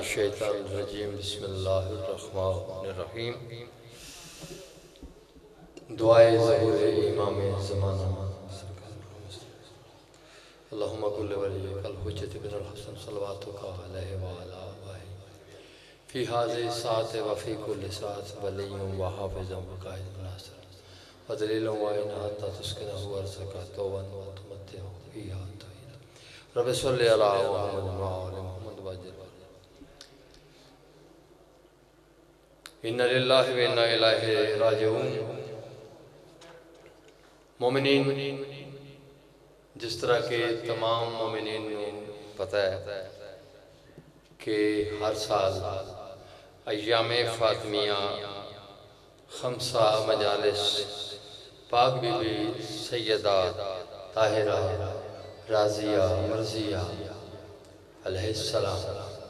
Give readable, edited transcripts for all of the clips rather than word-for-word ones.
मिनश्शैतानिर्रजीम बिस्मिल्लाहिर्रहमानिर्रहीम। दुआए ज़हूर इमाम ज़माना अल्लाहुम्मा कुल्लि वलिय्यिकल हुज्जत बिनुल हसन सल्लवातुका अलैहि व अला आलिहि फ़ी हाज़िहि साअति व फ़ी कुल्लि साअत वलिय्युन व हाफ़िज़ुन व क़ाइदुन नासिर व दलीलुन व इना हत्ता तुस्किनहु अर्ज़का तौबन व तुमत्तिअहु फ़ीहा तहीरा। रब्बि सल्लि अला मुहम्मद व आलि मुहम्मद वअज्जिल। इन्ना लिल्लाहि व इन्ना इलैहि राजिऊन। मोमिनीन, जिस तरह के तमाम मोमिनीन को पता है कि हर साल अय्यामे फ़ातिमिया खमसा मजालिस पाक बीबी सैयदा ताहिरा राज़िया मर्ज़िया अलैहिस्सलाम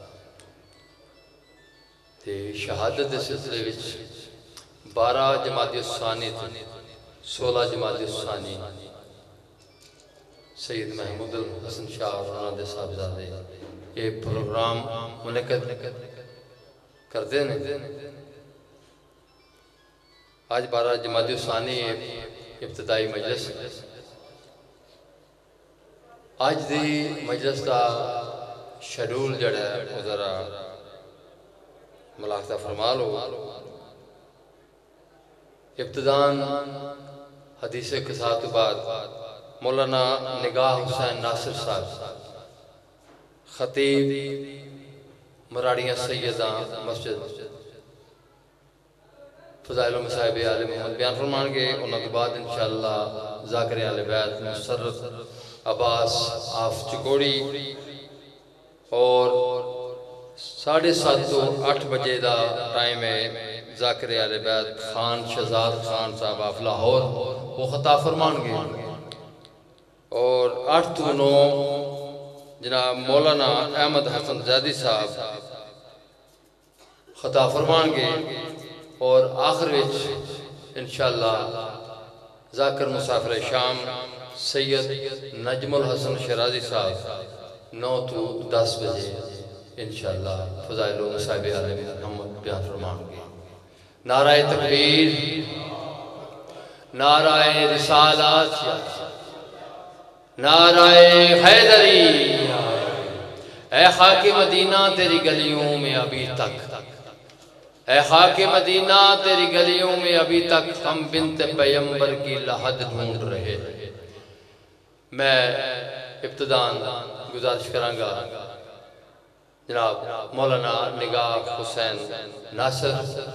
ते शहादत के सिलसिले विच 12 जमाती सानी 16 जमाती सानी सैयद महमूद हसन शाह और उन्होंने साहबजादे ये प्रोग्राम मुनक़िद करते हैं। आज 12 जमाती सानी इब्तिदाई मजलिस। आज दी मजलिस का शेड्यूल जड़ा है वो ज़रा मुलाहज़ा फरमा लो। इब्तिदान हदीस क़िसात के बाद मौलाना निगाह हुसैन नासिर साहब खतीब मराड़ियाँ सैयदा मस्जिद फ़ज़ाइल मसाहिब आले मोहम्मद बयान फरमाएंगे। उनके बाद इंशाअल्लाह ज़ाकिर आले बैत मुसर्रफ अब्बास आफ चिकोड़ी और 7:30 तो 8 बजे का टाइम है। ज़ाकिर आले बैत खान शहजाद खान साहब आफ लाहौर वो ख़ताब फरमाएंगे और 8 तो 9 जनाब मौलाना अहमद हसन ज़ैदी साहब ख़ताब फरमाएंगे और आखिर विच इंशाअल्लाह ज़ाकिर मुसाफिर शाम सैयद नजमुल हसन शराजी साहब 9 तो 10 बजे इंशाअल्लाह फ़ज़ाइल मसाहिब आले मोहम्मद बयान फरमाएंगे। नाराए तकबीर, नाराए रिसालत, नाराए हैदरी। ऐ खाके मदीना तेरी गलियों में अभी तक, ऐ खाके मदीना तेरी गलियों में अभी तक हम बिन्त पैगंबर की लहद ढूंढ रहे। मैं इब्तिदान गुजारिश करांगा जनाब मौलाना निगाह हुसैन नासिर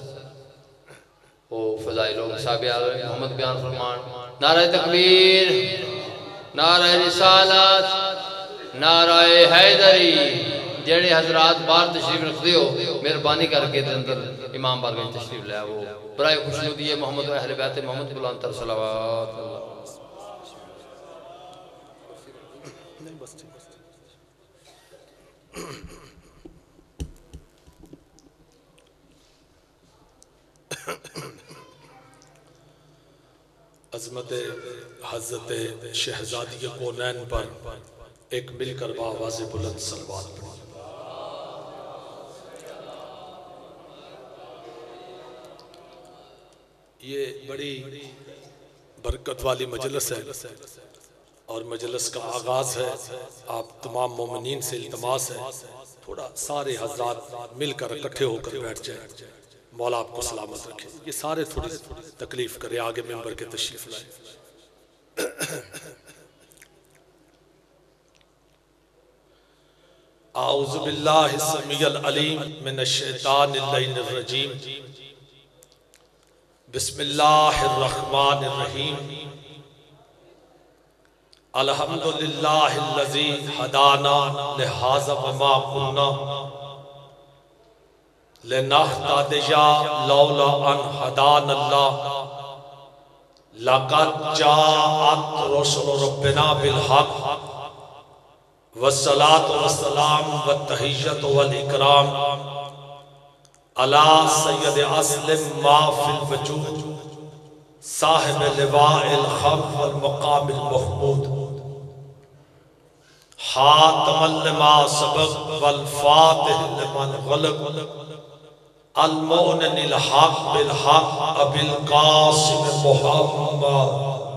वो फ़ज़ाइल मसाहिब आले मोहम्मद बयान फरमान। नाराए तकबीर, नाराए रिसालत, नाराए हैदरी। जेड़े हजरात बाहर तशरीफ रखते हो मेहरबानी करके अंदर इमाम बारगाह तशरीफ ले वो बराए खुशनुदी मोहम्मद अहले बैत मोहम्मद बुलंद तर सलावत। अज़मत हज़रत शहज़ादी कौनैन पर एक मिलकर आवाज़ बुलंद सलवात पढ़ी। ये बड़ी बरकत वाली मजलिस है और मजलिस का आगाज़ है। आप तमाम मोमिनीन से इल्तमास है थोड़ा सारे हज़रात मिलकर इकट्ठे होकर बैठ जाए। मौला आपको सलामत रखे। ये सारे थोड़ी तकलीफ करे आगे मेंबर के तशरीफ लाए। आऊज़ु बिल्लाहि समीउल अलीम मिनश शैतानिर रजीम। बिस्मिल्लाहिर रहमानिर रहीम। अल्हम्दुलिल्लाहिल्लज़ी हदाना लिहाज़ा वमा कुन्ना लिनहतदिया लौला अन हदानल्लाह। लक़द जाअत रुसुलु रब्बिना बिल हक़ वस्सलातु वस्सलाम वत्तहिय्यतु वल इकराम अला सय्यद अस्लिम मा फिल वजूद साहिब लिवाइल खम वल मक़ामिल महमूद। हातमल लिमा सबक वल फातिह लिमन गलब अल मुअनिल हक बिल हक अबिल कासिम मुहम्मद।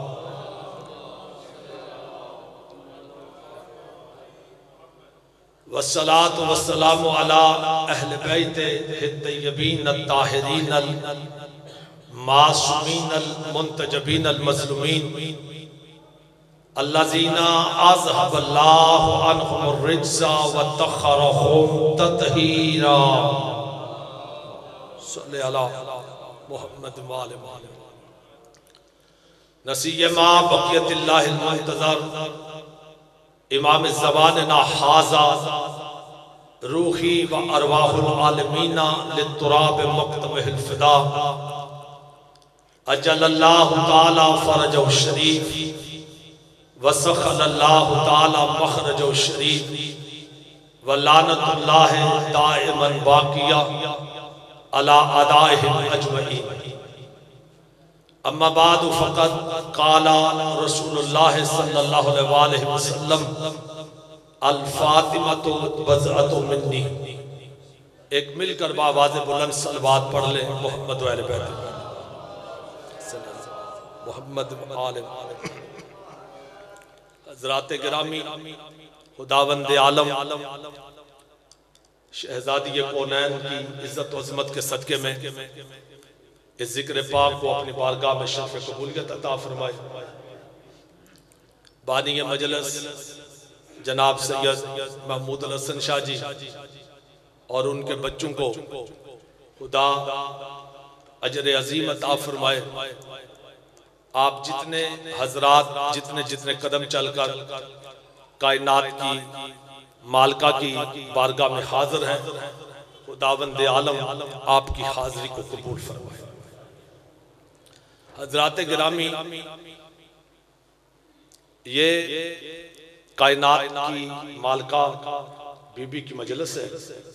वस्सलातु वस्सलामु अला अहले बैते तय्यबीन अत्ताहिरीन अल मासूमीन अल मुंतजबीन अल मज़लूमीन अल्लज़ीना अज़हबल्लाहु अन्हुमुर रिज्सा व तख़रहुम तत्हीरा। सल्ले अला मुहम्मद व आले मुहम्मद। नसीयमा बक़ियतिल्लाहिल मुंतज़र इमाम ज़बान ना हाज़ा रूही व अरवाहुल आलमीना लित्तुराब मक्तबहिल फ़िदा अजलल्लाहु ताला फ़रजहु शरीफ वसख़लल्लाहु ताला मख़रजहु शरीफ व लानतुल्लाहि दाइमन बाक़िया अला अदाइहिम अजमईन। अम्मा बादु फ़क़द क़ाला रसूलुल्लाह सल्लल्लाहु अलैहि वसल्लम अल फ़ातिमतु बज़अतु मिन्नी। एक मिलकर बावाज़े बुलंद सलवात पढ़ ले मोहम्मद व अहले बैत मोहम्मद व आले हज़रात गिरामी खुदावंद आलम शहज़ादी कौनैन की इज़्ज़त व अज़मत के सदक़े में इस ज़िक्र पाक को अपनी बारगाह में शर्फ़ कबूलियत अता फरमाए। बानी मजलिस जनाब सैयद महमूद अल हसन शाह जी और उनके बच्चों को खुदा अजर अजीम अता फरमाए। आप जितने हजरात जितने जितने कदम चलकर कायनात की मालका की बारगाह में हाजिर हैं, खुदावंद आलम आपकी हाजिरी को कबूल फरमाए। हजरात गिरामी, ये कायनात की मालका बीबी की मजलिस है।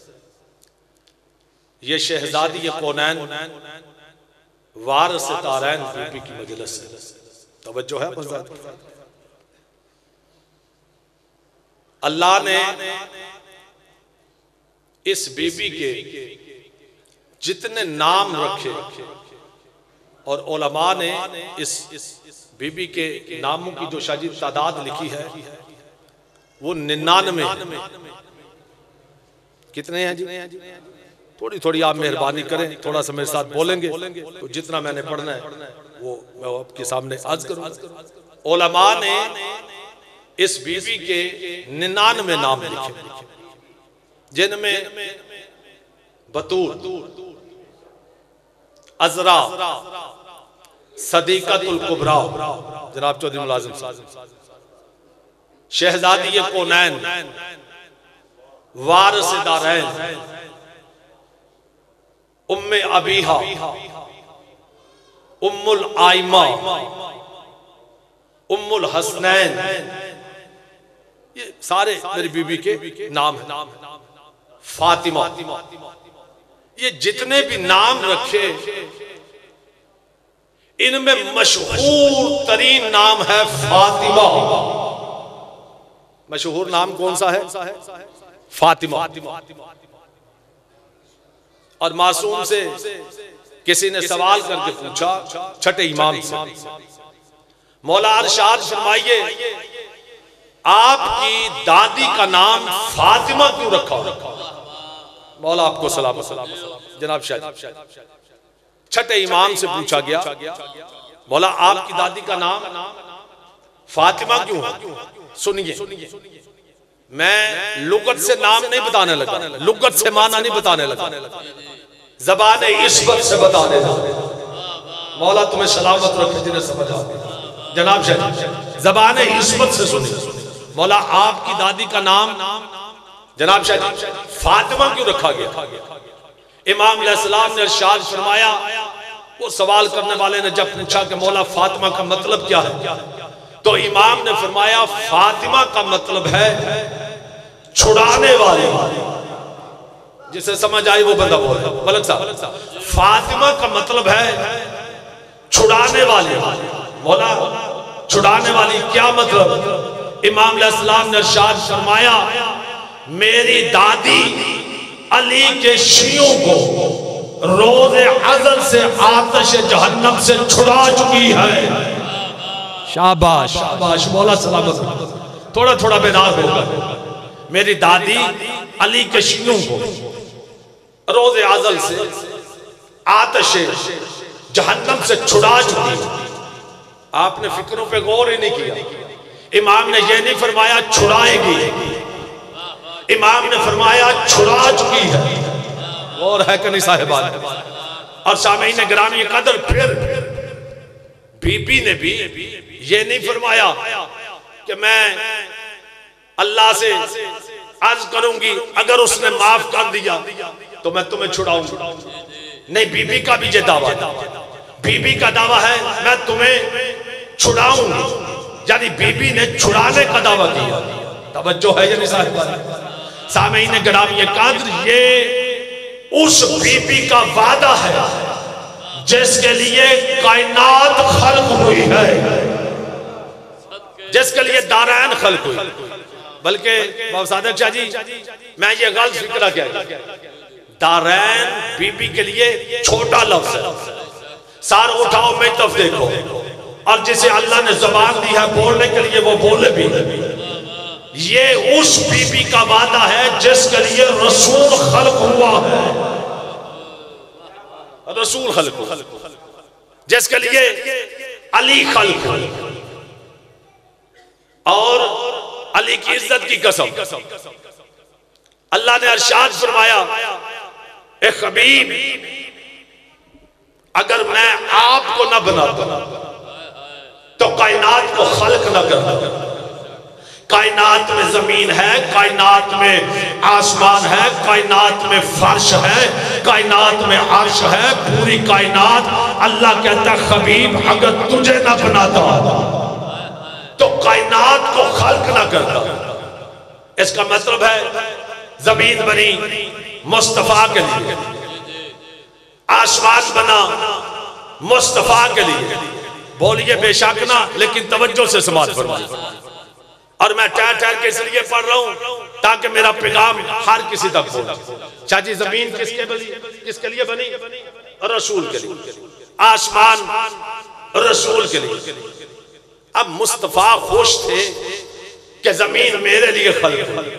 ये शहजादी कौनैन वारिस तारैन बीबी की मजलिस है। तवज्जो है। अल्लाह ने इस बीबी के जितने नाम रखे और उलमा ने इस बीबी के नामों की जो शाजिद तादाद लिखी है वो 99। कितने हैं जी? थोड़ी थोड़ी आप मेहरबानी करें, थोड़ा सा मेरे साथ बोलेंगे तो जितना मैंने पढ़ना है वो मैं आपके सामने अर्ज करूंगा। उलमा ने इस बीबी के 99 नाम लिखे, जिनमें बतूल, अजरा, सदीकतुल कुबरा जनाब चौधरी मुलाजिम साहब, शहजादी कौनैन, वारिस दारैन, उम्मे अबीहा, उम्मुल आइमा, उम्मुल हसनैन, ये सारे मेरी बीबी के नाम हैं। फातिमा, ये जितने भी नाम रखे इनमें मशहूर तरीन नाम है फातिमा। मशहूर नाम कौन सा है? फातिमा। और मासूम से किसी ने सवाल करके पूछा छठे इमाम से, मौला अरशाद फरमाइए आपकी दादी का नाम फातिमा क्यों रखा? मौला आपको सलाम जनाब शाह। छठे इमाम से पूछा गया मौला आपकी दादी का नाम फातिमा क्यों है? सुनिए, मैं लुगत से नाम नहीं बताने लगा, लुगत से माना नहीं बताने लगा, ज़बान इस्मत से बताने लगा। मौला तुम्हें सलामत रखे जिन्हें समझ आ जनाब शाह। ज़बान इस्मत से सुनिए, मौला आपकी दादी का नाम जनाब शाह फातिमा क्यों रखा गया? इमाम अलैहिस्सलाम ने इरशाद फरमाया, वो सवाल करने वाले ने जब पूछा कि मौला फातिमा का मतलब क्या है, तो इमाम ने फरमाया फातिमा का मतलब है छुड़ाने वाली। जिसे समझ आई वो बंदा बोले। मलक साहब, फातिमा का मतलब है छुड़ाने वाली। मौला छुड़ाने वाली क्या मतलब? इमाम अलैहिस्सलाम ने इरशाद फरमाया, मेरी दादी अली के शियों को रोज़े अज़ल से आतिश जहन्नम से छुड़ा चुकी है। शाबाश शाबाश, मौला सलामत। थोड़ा थोड़ा बेदार होगा। मेरी दादी अली के शियों को रोज़े अज़ल से आतिश जहन्नम से छुड़ा चुकी है। आपने फिक्रों पे गौर ही नहीं किया। इमाम ने यह नहीं फरमाया छुड़ाएगी, इमाम ने फरमाया छुड़ा चुकी है। और है कि नहीं साहिबान? और सामईन गिरामी कदर, फिर बीबी ने भी ये नहीं फरमाया कि मैं अल्लाह से अर्ज करूंगी अगर उसने माफ कर दिया तो मैं तुम्हें छुड़ाऊंगा। नहीं, बीबी का भी ये दावा, बीबी का दावा है मैं तुम्हें छुड़ाऊंगी, यानी बीबी ने छुड़ाने का दावा किया। तवज्जो है या नहीं साहिबान? सामईन गिरामी कदर, ये उस बीबी का वादा है जिसके लिए कायनात खल्क हुई है, जिसके लिए दारैन खल्क हुई। बल्कि बाबा सादिक शाह जी, मैं ये गलत फिक्रा क्या, दारैन बीबी के लिए छोटा लफ्ज है। सार उठाओ में तब देखो, और जिसे अल्लाह ने ज़बान दी है बोलने के लिए वो बोले भी। ये उस बीबी का वादा है जिसके लिए रसूल खल्क हुआ है, रसूल खल्क, जिसके लिए अली खल्क। और अली की इज्जत की कसम, अल्लाह ने इरशाद फरमाया, ए हबीब अगर मैं आपको न बनाता तो कायनात को खल्क न करता। कायनात में जमीन है, कायनात में आसमान है, कायनात में फर्श है, कायनात में अर्श है, पूरी कायनात। अल्लाह कहता है हबीब अगर तुझे न बनाता तो कायनात को खल्क न करता। इसका मतलब है जमीन बनी मुस्तफा के लिए, आसमान बना मुस्तफा के लिए। बोलिए बेशक ना, लेकिन तवज्जो से समाज फरमाइए। और मैं ठहर ठहर के इसलिए पढ़ रहा हूं ताकि मेरा पैगाम हर किसी तक पहुंचे। चाची जमीन किसके लिए बनी? रसूल के लिए। आसमान रसूल के लिए। अब मुस्तफा खुश थे कि जमीन मेरे लिए खल्क हुई,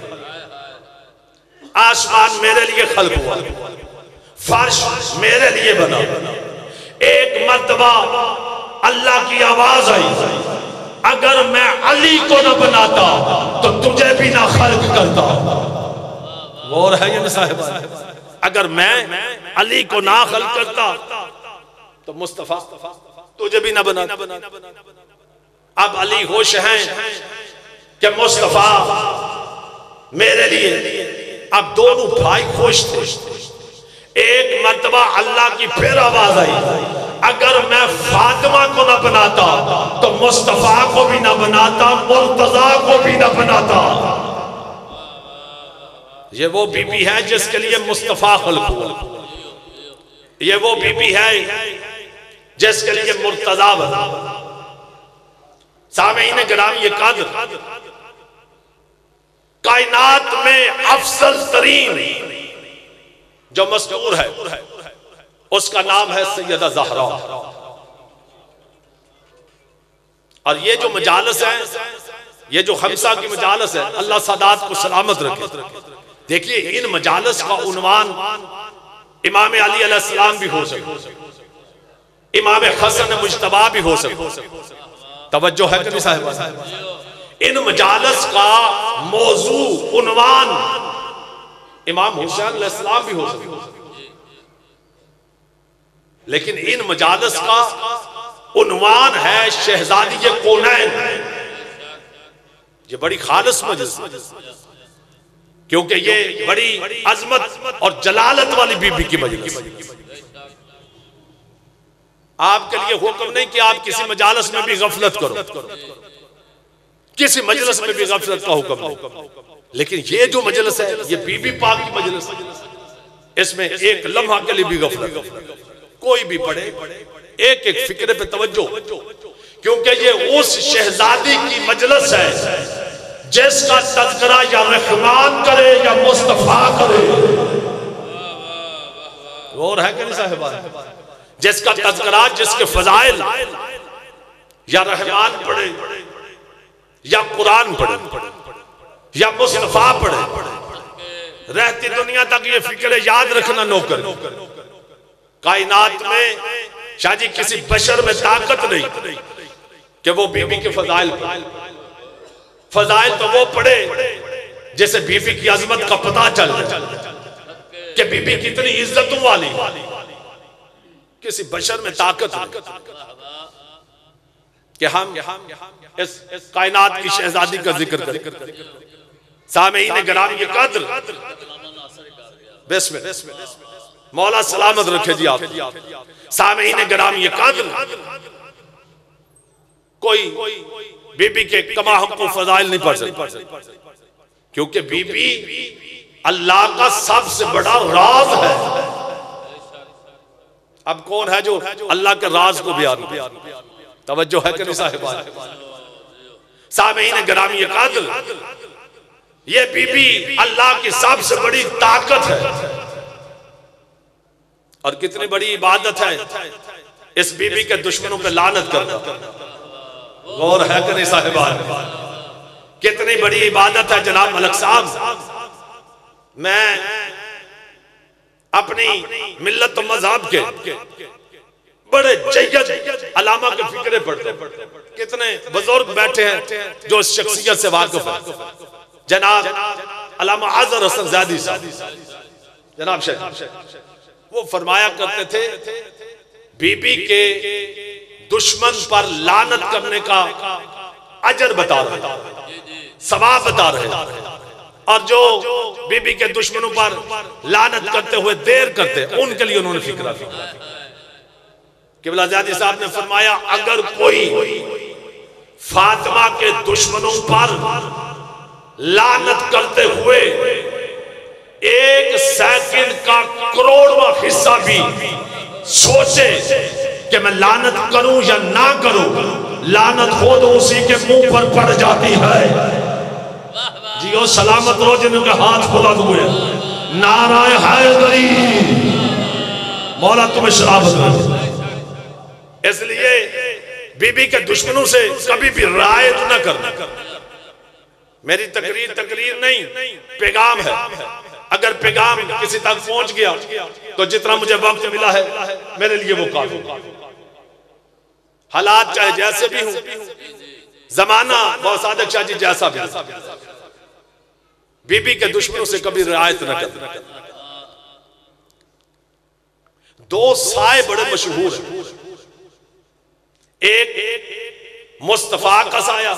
आसमान मेरे लिए खल्क हुआ, फर्श मेरे लिए बना। एक मर्तबा अल्लाह की आवाज आई, अगर मैं अली को न बनाता तो तुझे भी ना खल्क करता। और है ये साहिब, अगर मैं अली को ना खल्क करता तो मुस्तफा तुझे भी ना बनाता। अब अली होश हैं कि मुस्तफा मेरे लिए। अब दोनों भाई खुश थे। एक मर्तबा अल्लाह की फिर आवाज आई, अगर मैं फातिमा को न बनाता तो मुस्तफा को भी न बनाता, मुर्तजा को भी न बनाता। ये वो बीबी है जिसके लिए मुस्तफा खल्क हुआ। ये वो बीबी है जिसके लिए मुर्तजा बना। सामईन गिरामी कदर, कायनात में अफजल तरीन जो मस्तूर है उसका नाम है सैयदा ज़हरा। और ये जो मजालस है, ये जो खमसा की मजालस है, अल्लाह सादात को सलामत रखे। देखिए इन मजालस का उन्वान इमाम अली अलैहिस्सलाम भी हो सके, इमाम हसन मुज्तबा भी हो सके। तवज्जो है कि साहिब? इन मजालस का मौजू उन्वान इमाम हुसैन अलैहिस्सलाम भी हो सके, लेकिन इन मजालस का उन्वान है शहजादी कौनैन। ये बड़ी खालिस मजलिस, क्योंकि ये बड़ी अजमत और जलालत वाली बीबी की मजलिस। आपके लिए हुक्म नहीं कि आप किसी मजालस में भी गफलत करो, किसी मजलिस में भी गफलत का हुक्म नहीं, लेकिन ये जो मजलिस है ये बीबी पाक की मजलिस है, इसमें एक लम्हा के लिए भी गफलत कोई भी पढ़े, एक एक फिक्रे पे तवज्जो, क्योंकि ये उस शहजादी की मजलिस है जिसका तज़किरा या रहमान करे या मुस्तफा करे, और है कि नहीं साहिबा, जिसका तज़किरा, जिसके फजाइल या रहमान पढ़े या कुरान पढ़े या मुस्तफा पढ़े, रहती दुनिया तक ये फिक्र याद रखना नौकर, कायनात में शायद किसी बशर में ताकत नहीं कि वो बीबी के फजाइल पढ़े। फजाइल तो वो पढ़े जैसे बीबी की अजमत का पता चल जाए कि बीबी कितनी इज्जतों वाली, किसी बशर में ताकत कि हम इस कायनात की शहजादी का जिक्र करें। सामईन गिरामी ये कद्र, मौला सलामत रखे जी आप। सामईन गिरामी ये कद्र, कोई बीबी के कमा हमको फजाइल नहीं पढ़ सकता, क्योंकि बीबी अल्लाह का सबसे बड़ा राज है। अब कौन है जो अल्लाह के राज को बयान करे? तवज्जो है कि नहीं साहिबा? सामईन गिरामी ये कद्र, ये बीबी अल्लाह की सबसे बड़ी ताकत है। और कितनी बड़ी इबादत है इस बीबी के दुश्मनों पे लानत करना। गौर है कि नहीं साहिबा? कितनी बड़ी इबादत है जनाब मलक साहब। मैं अपनी मिल्लत और मजहब के बड़े जय्यद अलामा के फिक्रे पढ़ते, कितने बुजुर्ग बैठे हैं जो इस शख्सियत से वाकिफ है। जनाब अल्लामा अज़हर हसन ज़ादी साहब, जनाब शेख, वो फरमाया करते थे बीबी के दुश्मन पर लानत करने का अजर बता रहे, सवाब बता रहे, और जो बीबी के दुश्मनों पर लानत करते हुए देर करते उनके लिए उन्होंने फिक्रा किया। किबला ज़ादी साहब ने फरमाया, अगर कोई फातिमा के दुश्मनों पर लानत करते हुए एक सेकंड का करोड़वां हिस्सा भी सोचे कि मैं लानत करूं या ना करूं, लानत हो तो उसी के मुंह पर पड़ जाती है। जियो सलामत रहो जिनके हाथ बुलंद हुए, नाराए हैदरी, मौला तुम्हें शराबत दे। इसलिए बीबी के दुश्मनों से कभी भी रायत न करना। मेरी तकरीर नहीं, पैगाम है। अगर पैगाम किसी तक पहुंच गया तो जितना मुझे वक्त मिला है मेरे लिए वो काफी। हालात चाहे जैसे भी हो, जमाना बहुत सादक शाह जी जैसा भी, बीबी के दुश्मनों से कभी रियायत न करना। दो साए बड़े मशहूर हैं, एक मुस्तफा का साया।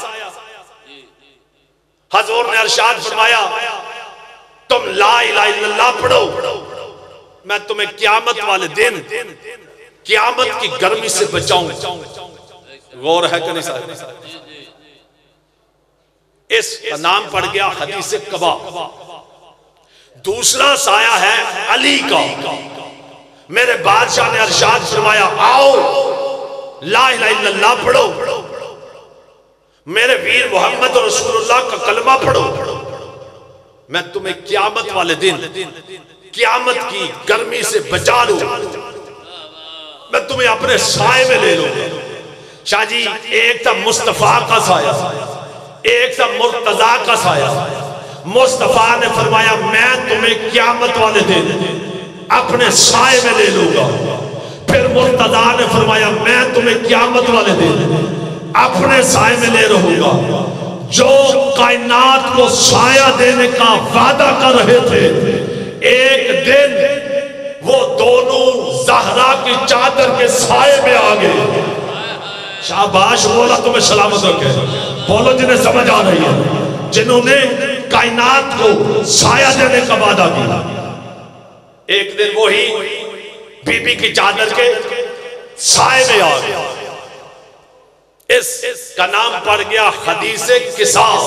हजूर ने इरशाद फरमाया, तुम ला इलाहा इल्लल्लाह पढ़ो, मैं तुम्हें क़यामत वाले दिन क़यामत की गर्मी से बचाऊंगा। गौर है कि नहीं साहब? इसका नाम पड़ गया हदीस कबा। दूसरा साया है अली का। मेरे बादशाह ने इरशाद फरमाया, आओ ला इलाहा इल्लल्लाह पढ़ो, मेरे वीर मोहम्मद रसूलुल्लाह का कलमा पढ़ो, मैं तुम्हें क़यामत वाले दिन क़यामत की गर्मी से बचा लूंगा, मैं तुम्हें अपने साए में ले लूंगा। शाह जी, एक था मुस्तफा का साया, एक था मुर्तजा का साया। मुस्तफा ने फरमाया, मैं तुम्हें क़यामत वाले दिन अपने साए में ले लूंगा। फिर मुर्तजा ने फरमाया, मैं तुम्हें क़यामत वाले दिन अपने साए में ले रहूंगा। जो कायनात को साया देने का वादा कर रहे थे, एक दिन वो दोनों ज़हरा की चादर के साए में आ गए। शाबाश, बोला तुम्हें सलामत रखे। बोलो जिन्हें समझ आ रही है, जिन्होंने कायनात को साया देने का वादा किया। एक दिन वही बीबी की चादर के साए में आ गया। इसका नाम पड़ गया हदीसे किसास।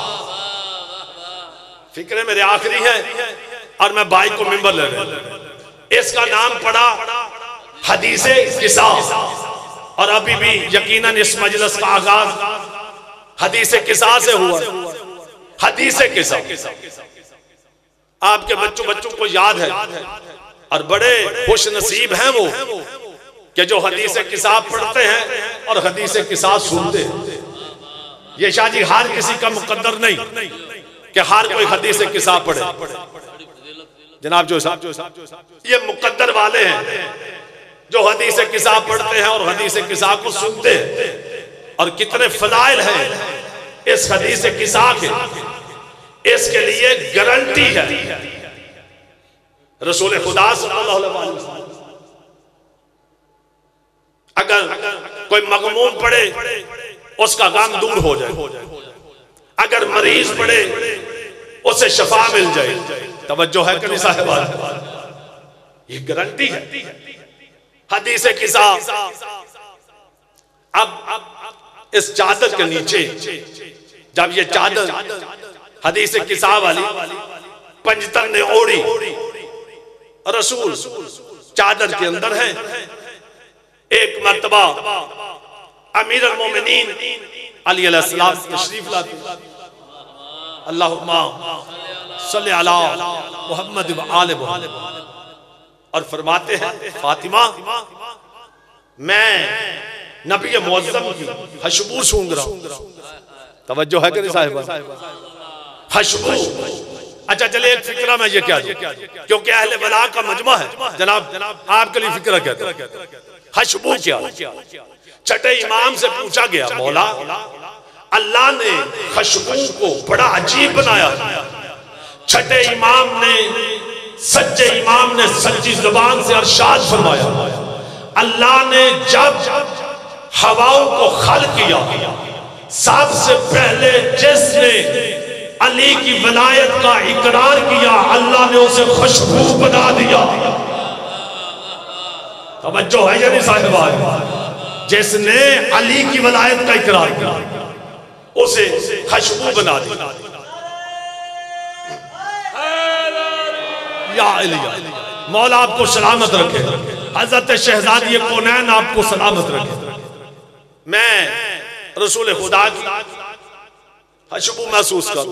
फिक्रे मेरे आखिरी है और मैं भाई को मिंबर ले रहा हूं। इसका नाम पड़ा हदीसे किसास। और अभी भी यकीनन इस मजलिस का आगाज हदीसे किसास से हुआ। हदीस किसा आपके बच्चों को याद है, और बड़े खुश नसीब हैं वो कि जो हदीस किसाब पढ़ते हैं और हदीस किसाब सुनते हैं। ये शादी हर किसी का मुकद्दर नहीं कि हर कोई हदीस किसाब पढ़े। जनाब जो ये मुकद्दर वाले हैं जो हदीस किसाब पढ़ते हैं और हदीस किसाब को सुनते हैं। और कितने फजाइल हैं इस हदीस किसाब के, इसके लिए गारंटी है रसूल खुदा सल्लल्लाहु अलैहि वसल्लम। अगर कोई मगमूम पड़े उसका गम दूर हो जाए, अगर मरीज पड़े उसे शफा मिल जाए। तवज्जो है कभी साहिबा, ये गारंटी है हदीस किसाब। अब इस चादर के नीचे जब ये चादर हदीस किसाब वाली पंजतन ने ओढ़ी, रसूल चादर के अंदर है। एक मर्तबा अमीर अल मोमिनीन अली अलैहिस्सलाम तशरीफ लाते, अल्लाहुम्मा सल्ली अला मुहम्मद व आले मुहम्मद, और फरमाते हैं फातिमा मैं नबी मुअज़्ज़म की खुशबू सूंघ रहा हूं। तवज्जो है कि साहिबा, खुशबू। अच्छा चले एक फिक्रा में ये क्या दूं, क्योंकि अहले वला का मजमा है जनाब, आपके लिए फिक्रा कहता है। खुशबू क्या? छठे इमाम से पूछा गया, मौला अल्लाह ने खुशबू को बड़ा अजीब बनाया। छठे इमाम ने, सच्चे इमाम ने सच्ची जुबान से अरशाद फरमाया, अल्लाह ने जब हवाओं को खल्क किया, सबसे पहले जिसने अली की वलायत का इकरार किया अल्लाह ने उसे खुशबू बना दिया। तवज्जो है या नहीं साहिबा, जिसने अली की वलायत का इकरार किया उसे खुशबू बना दी। या अली, मौला आपको सलामत रखे, हजरत शहजादी कौनैन आपको सलामत रखे। मैं रसूल खुदा की खुशबू महसूस करूं।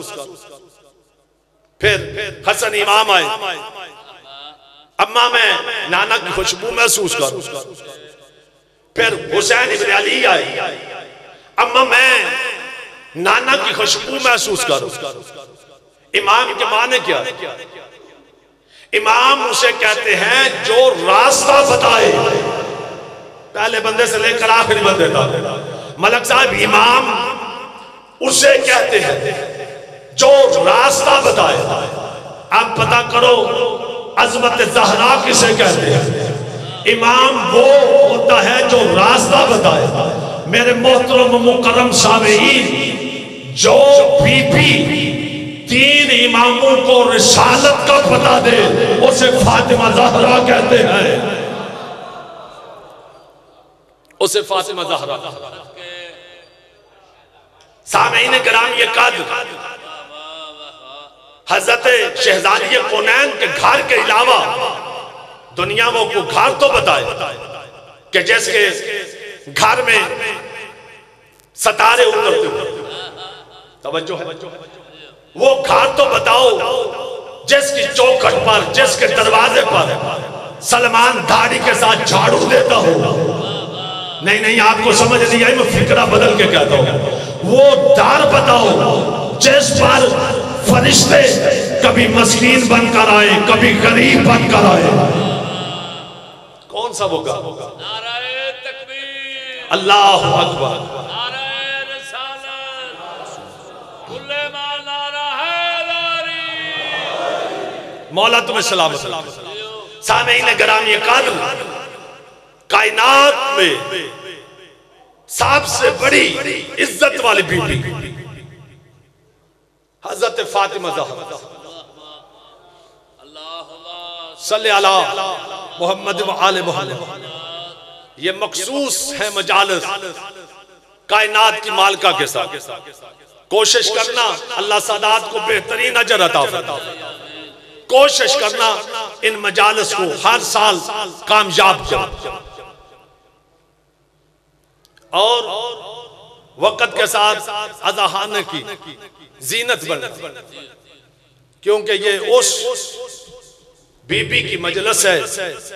फिर हसन इमाम आए, अम्मा मैं नाना की खुशबू महसूस करूं। फिर हुसैन इब्न अली आए, अम्मा मैं नाना की खुशबू महसूस करूं। इमाम के माने क्या? इमाम उसे कहते हैं जो रास्ता बताए, पहले बंदे से लेकर आखिरी बंदे तक। मलक साहब इमाम उसे कहते हैं जो रास्ता बताए। अब पता करो अज़मत ज़हरा किसे कहते हैं? इमाम वो होता है जो रास्ता बताए। मेरे मोहतरम मुकर्रम सामीईन, जो बीबी तीन इमामों को रिसालत का पता दे उसे फातिमा ज़हरा कहते हैं, उसे फातिमा ज़हरा। सामीईन गिरामी कद्र, हजरत शहजादी कौनैन के घर के अलावा दुनिया में को घर तो बताए कि जैसे घर में सितारे उतरते हुए। तवज्जो है, वो घर तो बताओ जिसकी चौखट पर, जिसके दरवाजे पर सलमान दाढ़ी के साथ झाड़ू देता हो। नहीं नहीं, आपको समझ नहीं आई, मैं फिक्रा बदल के कहता हूं। वो दार बताओ जिस पर फरिश्ते कभी मस्कीन बनकर आए, कभी गरीब बनकर आए। कौन सा वो गा? नाराए तकबीर, अल्लाहु अकबर, नाराए रिसालत, कुल्लेमा नारा हैदारी। मौला तुम्हें सलामत रखे। सामीईन गिरामी कद्र, कायनात में सबसे बड़ी इज्जत वाली बीबी हजरत फातिमा ज़हरा, सल्ले अला मुहम्मद व आले मुहम्मद। ये मखसूस है मजालिस कायनात की मालिका के साथ। कोशिश करना अल्लाह सादात को बेहतरीन अजर अता फरमाए। कोशिश करना इन मजालिस को हर साल कामयाब करो। और वक़्त के साथ अज़हाने की जीनत बन, क्योंकि ये उस बीबी की मजलिस है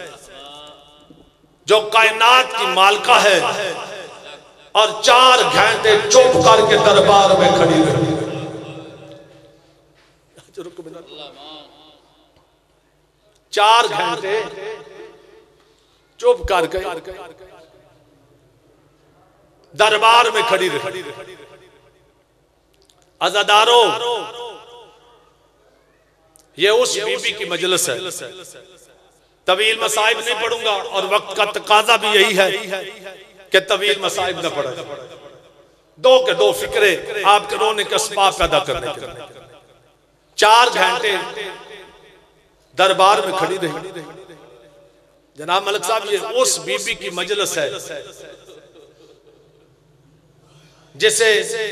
जो कायनात की मालिका है और 4 घंटे चुप करके दरबार में खड़ी रही। 4 घंटे चुप करके दरबार में खड़ी रही। अज़ादारों, ये उस बीबी की मजलिस है। तवील मसाइब नहीं पढ़ूंगा और वक्त का तकाजा भी यही है कि तवील मसाइब न पढ़े। 2 के 2 फिक्रे आपके रोने के असबाब पैदा करने के लिए 4 घंटे दरबार में खड़ी रही। जनाब मलिक साहब, ये उस बीबी की मजलिस है जिसे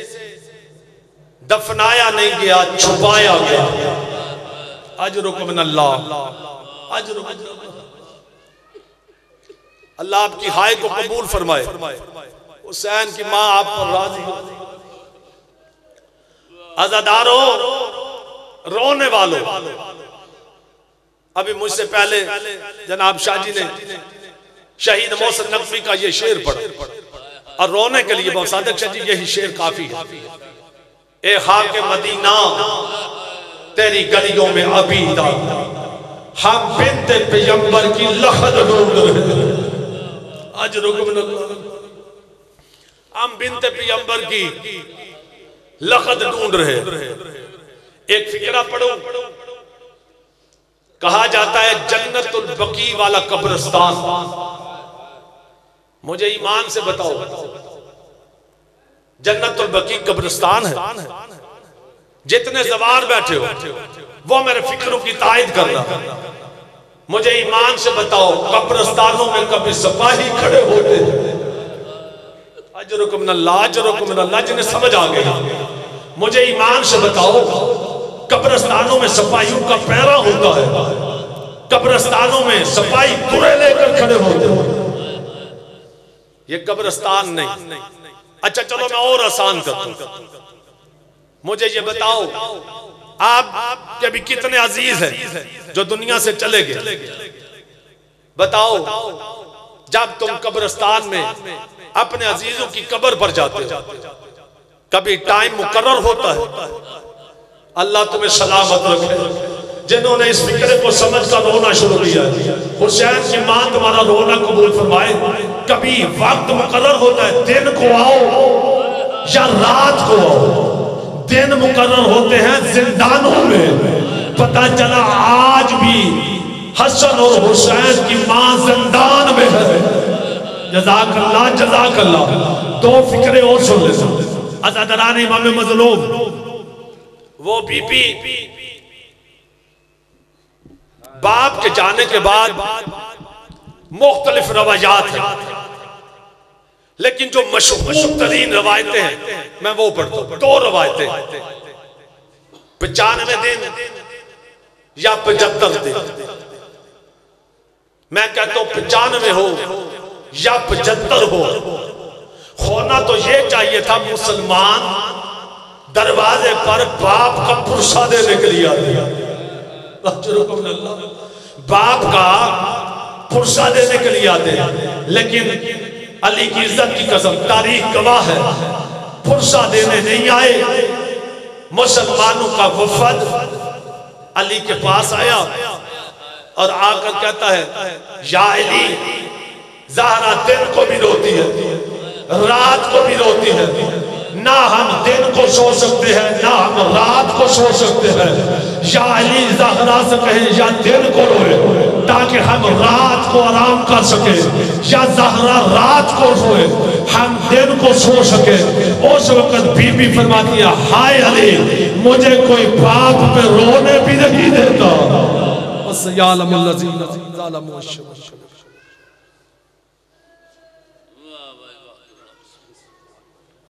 दफनाया नहीं गया, छुपाया गया। अजरुकुम मिनल्लाह, अल्लाह आपकी हाय को कबूल फरमाए। हुसैन की मां आप पर राजी हो। अज़ादारों, रोने वालों, अभी मुझसे पहले जनाब शाहजी ने शहीद मोहसिन नकवी का ये शेर पढ़ा और रोने के लिए बहुत सादक शाह जी यही शेर काफी है। ए खाके मदीना तेरी गलियों में अबीदा, हम बिन्ते पैगंबर की लखत ढूंढ रहे। आज हम बिन्ते पैगंबर की लखत ढूंढ रहे। एक फिक्रा पढ़ो, कहा जाता है जन्नतुल बकी वाला कब्रिस्तान। मुझे ईमान से बताओ, जन्नतुल बकी कब्रिस्तान है? जितने ज़वार बैठे हो वो मेरे फिक्रों की तायद करना। मुझे ईमान से बताओ, कब्रिस्तानों में कभी सिपाही खड़े होते? अजरुकुम मिनल्लाह, अजरुकुम मिनल्लाह, जिन्हें समझ आ गई। मुझे ईमान से बताओ, कब्रिस्तानों में सिपाहियों का पैरा होता है? कब्रिस्तानों में सिपाही तुरे लेकर खड़े होते हैं? ये कब्रिस्तान नहीं। अच्छा चलो मैं और आसान करता हूं। मुझे ये बताओ, आप के भी कितने अजीज हैं जो दुनिया से चले गए? बताओ, जब तुम कब्रिस्तान में अपने अजीजों की कब्र पर जाते हो, कभी टाइम मुकर्रर होता है? अल्लाह तुम्हें सलामत रखे। जिन्होंने इस फिक्रे को समझ कर रोना शुरू किया, हुसैन की मां तुम्हारा रोना कबूल फरमाए। कभी वक्त मुकर्रर होता है, दिन को आओ या रात को आओ। दिन मुकर्रर होते हैं जिंदानों में। पता चला आज भी हसन और हुसैन की मां जिंदान में है। जज़ाकल्लाह, जज़ाकल्लाह। 2 फिक्रे और सुन ले। अज़ादरान इमाम मज़लूम, वो बीबी बाप के जाने के बाद मुख्तलिफ रवायात हैं, लेकिन जो मशहूर तरीन रवायतें हैं मैं वो पढ़ता हूं। 2 रवायतें, 95 दिन या 75 दिन। मैं कहता हूं 95 हो या 75 हो, होना तो ये चाहिए था मुसलमान दरवाजे पर बाप का पुरसा देने के लिए आ गया। बाप का पुरसा देने के लिए आते हैं, लेकिन अली की इज्जत की कसम, तारीख गवाह है, पुरसा देने नहीं आए। मुसलमानों का वफद अली के पास आया और आकर कहता है, या अली, ज़हरा दिन को भी रोती है, रात को भी रोती है। ना हम दिन को सो सकते हैं, ना हम रात को सो सकते हैं। या अली, ज़हरा से कहें या दिन को रोए ताकि हम रात को आराम कर सके, या ज़हरा रात को सोए हम दिन को सो सके। उस वक्त बीबी फरमाती है, हाय अली, मुझे कोई बाप पे रोने भी नहीं देता।